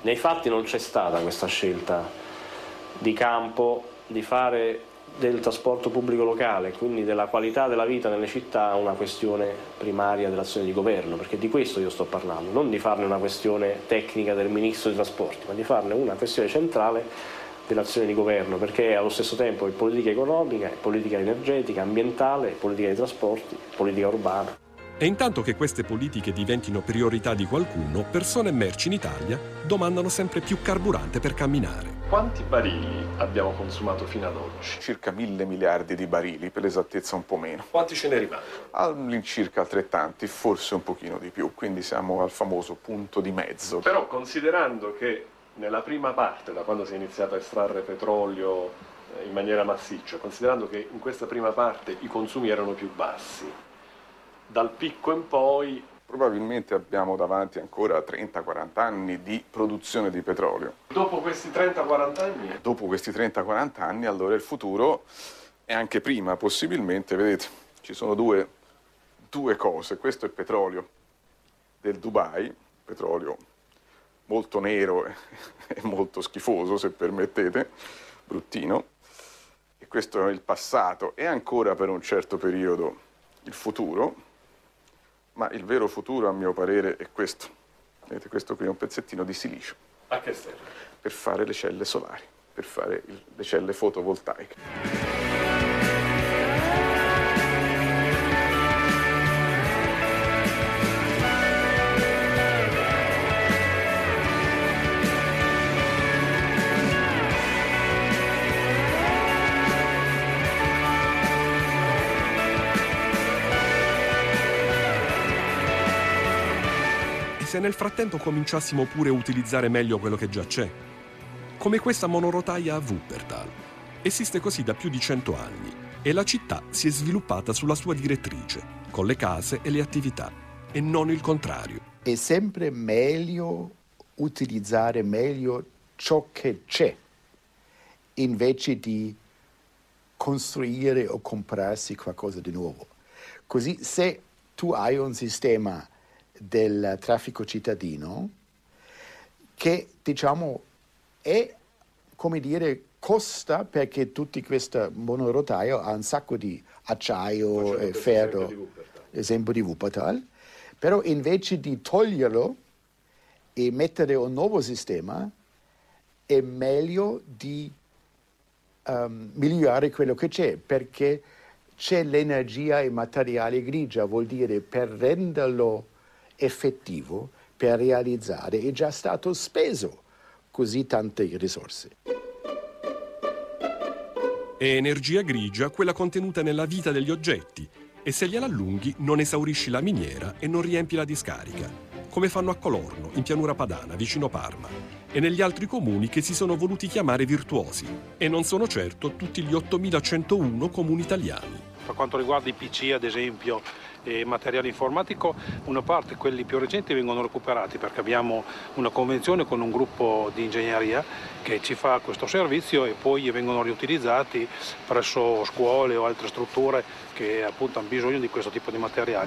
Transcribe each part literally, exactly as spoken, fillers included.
Nei fatti non c'è stata questa scelta di campo di fare del trasporto pubblico locale, quindi della qualità della vita nelle città, una questione primaria dell'azione di governo, perché di questo io sto parlando, non di farne una questione tecnica del ministro dei trasporti, ma di farne una questione centrale dell'azione di governo, perché è allo stesso tempo è politica economica, è politica energetica, ambientale, è politica dei trasporti, è politica urbana. E intanto che queste politiche diventino priorità di qualcuno, persone e merci in Italia domandano sempre più carburante per camminare. Quanti barili abbiamo consumato fino ad oggi? Circa mille miliardi di barili, per l'esattezza un po' meno. Quanti ce ne rimangono? All'incirca altrettanti, forse un pochino di più, quindi siamo al famoso punto di mezzo. Però considerando che nella prima parte, da quando si è iniziato a estrarre petrolio in maniera massiccia, considerando che in questa prima parte i consumi erano più bassi, dal picco in poi probabilmente abbiamo davanti ancora trenta quaranta anni di produzione di petrolio. Dopo questi trenta quaranta anni? Dopo questi trenta quaranta anni, allora il futuro è anche prima, possibilmente, vedete, ci sono due, due cose. Questo è il petrolio del Dubai, petrolio molto nero e molto schifoso, se permettete, bruttino. E questo è il passato e ancora per un certo periodo il futuro. Ma il vero futuro, a mio parere, è questo. Vedete, questo qui è un pezzettino di silicio. A che serve? Per fare le celle solari, per fare il, le celle fotovoltaiche. Se nel frattempo cominciassimo pure a utilizzare meglio quello che già c'è. Come questa monorotaia a Wuppertal. Esiste così da più di cento anni e la città si è sviluppata sulla sua direttrice, con le case e le attività, e non il contrario. È sempre meglio utilizzare meglio ciò che c'è, invece di costruire o comprarsi qualcosa di nuovo. Così se tu hai un sistema del traffico cittadino che diciamo è, come dire, costa, perché tutti questo monorotaio ha un sacco di acciaio e ferro, esempio di Wuppertal, però invece di toglierlo e mettere un nuovo sistema è meglio di um, migliorare quello che c'è, perché c'è l'energia e materiale grigia, vuol dire per renderlo effettivo, per realizzare, è già stato speso così tante risorse. È energia grigia quella contenuta nella vita degli oggetti e se gliela allunghi non esaurisci la miniera e non riempi la discarica, come fanno a Colorno, in pianura padana, vicino Parma, e negli altri comuni che si sono voluti chiamare virtuosi, e non sono certo tutti gli ottomilacentouno comuni italiani. Per quanto riguarda i P C, ad esempio, e materiale informatico, una parte, quelli più recenti, vengono recuperati perché abbiamo una convenzione con un gruppo di ingegneria che ci fa questo servizio e poi vengono riutilizzati presso scuole o altre strutture che appunto hanno bisogno di questo tipo di materiali.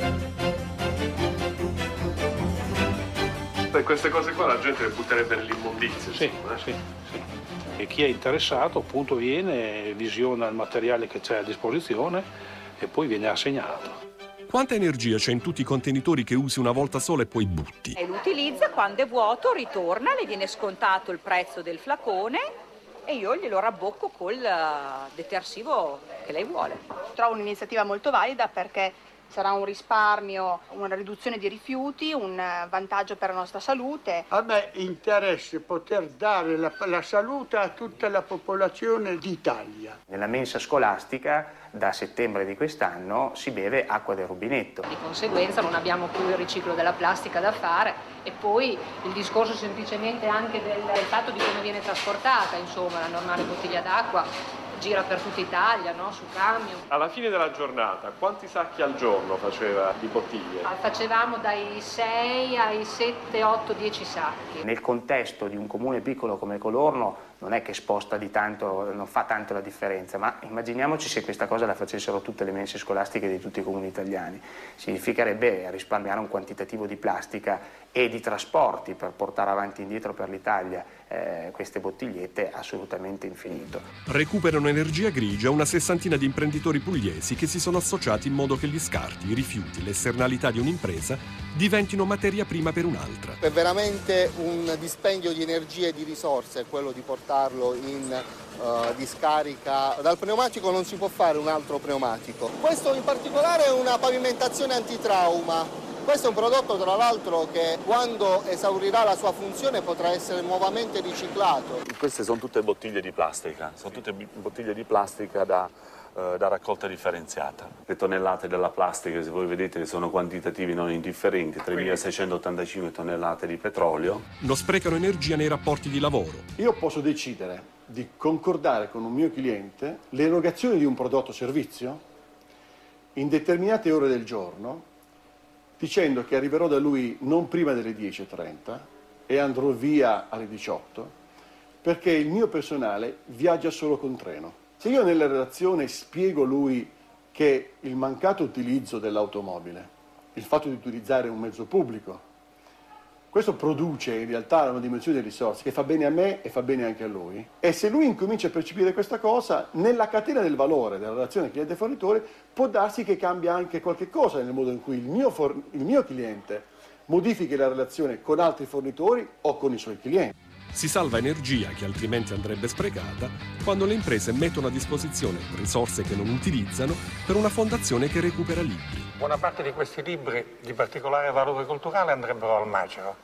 Per queste cose qua la gente le butterebbe nell'immondizia. Sì, insomma, eh? sì, sì. E chi è interessato appunto viene, visiona il materiale che c'è a disposizione e poi viene assegnato. Quanta energia c'è in tutti i contenitori che usi una volta sola e poi butti? E lo utilizza, quando è vuoto ritorna, le viene scontato il prezzo del flacone e io glielo rabbocco col detersivo che lei vuole. Trovo un'iniziativa molto valida perché sarà un risparmio, una riduzione di rifiuti, un vantaggio per la nostra salute. A me interessa poter dare la, la salute a tutta la popolazione d'Italia. Nella mensa scolastica da settembre di quest'anno si beve acqua del rubinetto. Di conseguenza non abbiamo più il riciclo della plastica da fare e poi il discorso semplicemente anche del, del fatto di come viene trasportata, insomma, la normale bottiglia d'acqua gira per tutta Italia, no? Su camion. Alla fine della giornata, quanti sacchi al giorno faceva di bottiglie? Facevamo dai sei ai sette, otto, dieci sacchi. Nel contesto di un comune piccolo come Colorno non è che sposta di tanto, non fa tanto la differenza, ma immaginiamoci se questa cosa la facessero tutte le mense scolastiche di tutti i comuni italiani. Significherebbe risparmiare un quantitativo di plastica e di trasporti per portare avanti e indietro per l'Italia eh, queste bottigliette è assolutamente infinito. Recuperano energia grigia una sessantina di imprenditori pugliesi che si sono associati in modo che gli scarti, i rifiuti, le esternalità di un'impresa diventino materia prima per un'altra. È veramente un dispendio di energie e di risorse quello di portarlo in uh, discarica. Dal pneumatico non si può fare un altro pneumatico. Questo in particolare è una pavimentazione antitrauma. Questo è un prodotto, tra l'altro, che quando esaurirà la sua funzione potrà essere nuovamente riciclato. Queste sono tutte bottiglie di plastica, sono tutte bottiglie di plastica da, eh, da raccolta differenziata. Le tonnellate della plastica, se voi vedete, sono quantitativi non indifferenti, tremilaseicentottantacinque tonnellate di petrolio. Non sprecano energia nei rapporti di lavoro. Io posso decidere di concordare con un mio cliente l'erogazione di un prodotto o servizio in determinate ore del giorno, dicendo che arriverò da lui non prima delle dieci e trenta e andrò via alle diciotto, perché il mio personale viaggia solo con treno. Se io nella relazione spiego lui che il mancato utilizzo dell'automobile, il fatto di utilizzare un mezzo pubblico, questo produce in realtà una dimensione di risorse che fa bene a me e fa bene anche a lui. E se lui incomincia a percepire questa cosa, nella catena del valore della relazione cliente-fornitore può darsi che cambia anche qualche cosa nel modo in cui il mio, for- il mio cliente modifichi la relazione con altri fornitori o con i suoi clienti. Si salva energia che altrimenti andrebbe sprecata quando le imprese mettono a disposizione risorse che non utilizzano per una fondazione che recupera libri. Buona parte di questi libri di particolare valore culturale andrebbero al macero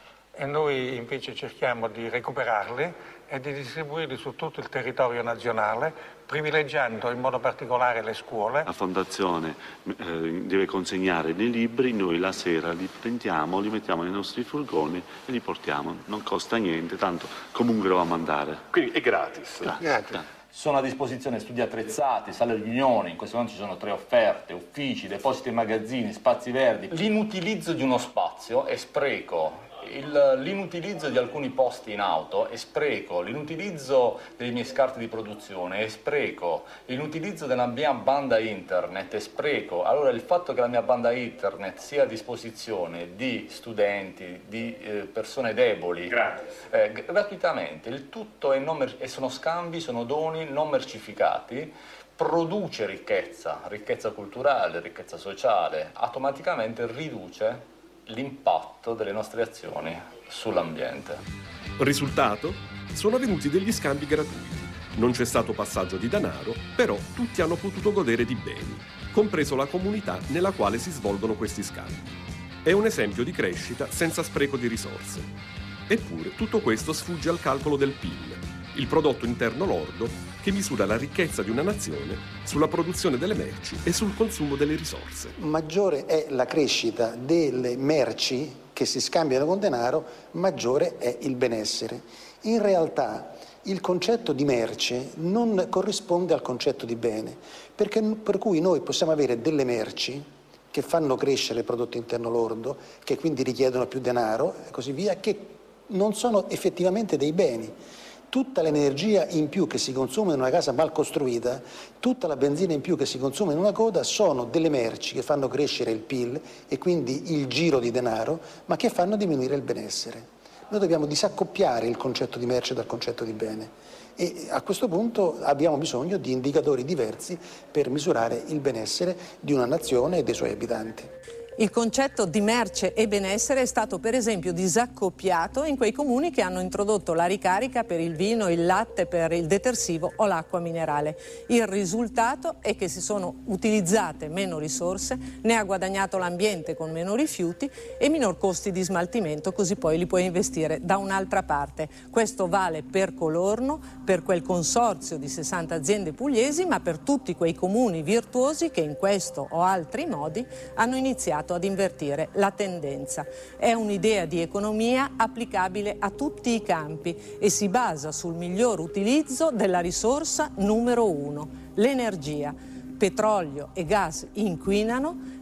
e noi invece cerchiamo di recuperarli e di distribuirli su tutto il territorio nazionale, privilegiando in modo particolare le scuole. La fondazione eh, deve consegnare dei libri, noi la sera li prendiamo, li mettiamo nei nostri furgoni e li portiamo. Non costa niente, tanto comunque lo va a mandare. Quindi è gratis. Grazie. Gratis. Sono a disposizione studi attrezzati, sale riunioni, in questo momento ci sono tre offerte, uffici, depositi e magazzini, spazi verdi. L'inutilizzo di uno spazio è spreco, il, l'inutilizzo di alcuni posti in auto è spreco, l'inutilizzo dei miei scarti di produzione è spreco, l'inutilizzo della mia banda internet è spreco. Allora il fatto che la mia banda internet sia a disposizione di studenti, di eh, persone deboli, eh, gratuitamente, il tutto è non mer- e sono scambi, sono doni non mercificati, produce ricchezza, ricchezza culturale, ricchezza sociale, automaticamente riduce l'impatto delle nostre azioni sull'ambiente. Risultato? Sono avvenuti degli scambi gratuiti. Non c'è stato passaggio di denaro, però tutti hanno potuto godere di beni, compreso la comunità nella quale si svolgono questi scambi. È un esempio di crescita senza spreco di risorse. Eppure tutto questo sfugge al calcolo del P I L, il prodotto interno lordo che misura la ricchezza di una nazione sulla produzione delle merci e sul consumo delle risorse. Maggiore è la crescita delle merci che si scambiano con denaro, maggiore è il benessere. In realtà il concetto di merce non corrisponde al concetto di bene, perché, per cui noi possiamo avere delle merci che fanno crescere il prodotto interno lordo, che quindi richiedono più denaro e così via, che non sono effettivamente dei beni. Tutta l'energia in più che si consuma in una casa mal costruita, tutta la benzina in più che si consuma in una coda sono delle merci che fanno crescere il P I L e quindi il giro di denaro, ma che fanno diminuire il benessere. Noi dobbiamo disaccoppiare il concetto di merce dal concetto di bene e a questo punto abbiamo bisogno di indicatori diversi per misurare il benessere di una nazione e dei suoi abitanti. Il concetto di merce e benessere è stato per esempio disaccoppiato in quei comuni che hanno introdotto la ricarica per il vino, il latte, per il detersivo o l'acqua minerale. Il risultato è che si sono utilizzate meno risorse, ne ha guadagnato l'ambiente con meno rifiuti e minor costi di smaltimento, così poi li puoi investire da un'altra parte. Questo vale per Colorno, per quel consorzio di sessanta aziende pugliesi, ma per tutti quei comuni virtuosi che in questo o altri modi hanno iniziato ad invertire la tendenza. È un'idea di economia applicabile a tutti i campi e si basa sul miglior utilizzo della risorsa numero uno, l'energia. Petrolio e gas inquinano,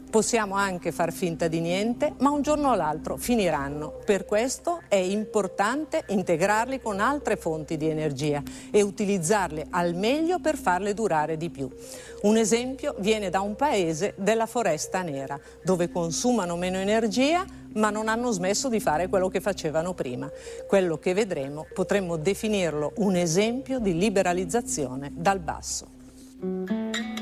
Possiamo anche far finta di niente, ma un giorno o l'altro finiranno. Per questo è importante integrarli con altre fonti di energia e utilizzarle al meglio per farle durare di più. Un esempio viene da un paese della Foresta Nera, dove consumano meno energia, ma non hanno smesso di fare quello che facevano prima. Quello che vedremo potremmo definirlo un esempio di liberalizzazione dal basso.